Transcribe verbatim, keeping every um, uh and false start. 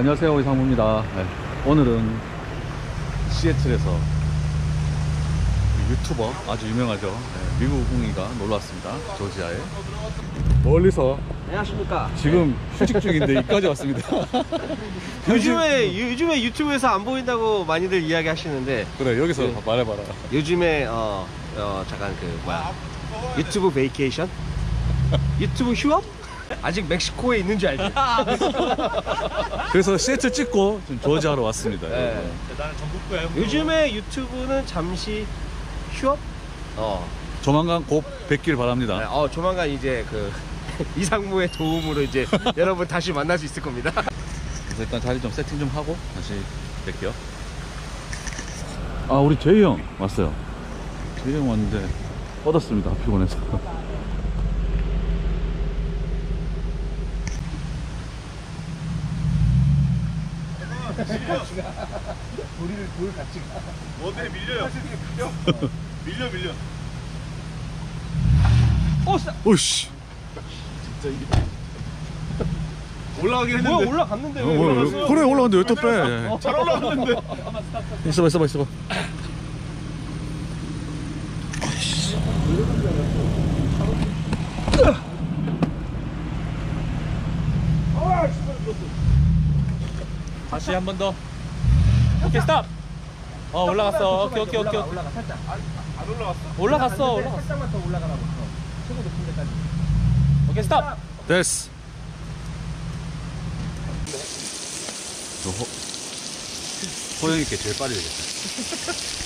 네, 안녕하세요, 이상무입니다. 네, 오늘은 시애틀에서 유튜버 아주 유명하죠. 네, 미국 웅이가 놀러 왔습니다. 조지아에 멀리서 안녕하십니까. 지금 휴직 중인데 이까지 왔습니다. 요즘에 요즘에 유튜브에서 안 보인다고 많이들 이야기하시는데 그래, 여기서 그, 말해봐라. 요즘에 어, 어 잠깐 그 뭐야 유튜브 베이케이션, 유튜브 휴업? 아직 멕시코에 있는 줄 알지? 그래서 시애틀 찍고 좀 조지아로 왔습니다. 네. 나는 전국구야. 요즘에 유튜브는 잠시 휴업? 어, 조만간 곧 뵙길 바랍니다. 네, 어 조만간 이제 그 이상무의 도움으로 이제 여러분 다시 만날 수 있을 겁니다. 그래서 일단 자리 좀 세팅 좀 하고 다시 뵐게요. 아, 우리 제이 형 왔어요. 제이 형 왔는데 뻗었습니다, 피곤해서. 우리를 돌 같이 가. 어디에 밀려요? 밀려 밀려. 어, 진짜. 오씨. 진짜 이게 올라가긴 했는데. 뭐야 올라갔는데 어, 왜 뭐야, 올라갔어요? 그래, 올라갔는데 왜 또 빼? 잘 올라갔는데. 있어봐, 있어봐, 있어봐. 다시 한 번 더. 오케이 스탑. 어 올라갔어. 오케이 오케이 오케이. 올라가 살짝. 안 올라갔어? 올라갔어. 올라갔어. 살짝만 더 올라가라고. 최고 높은 데까지. 오케이 스탑. 됐어. 저 호, 호영 있게 제일 빠르겠다.